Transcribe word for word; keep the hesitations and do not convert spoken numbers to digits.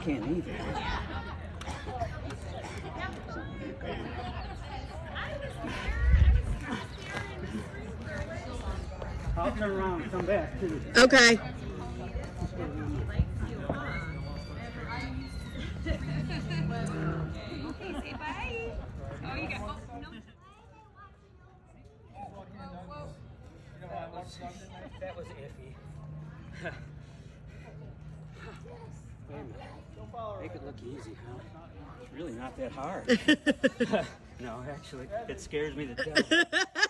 can't either. I'll turn around and come back too. Okay. Say bye. Oh, you got. Oh, no. That was iffy. Wait a minute. Make it look easy, huh? It's really not that hard. No, actually, it scares me to death.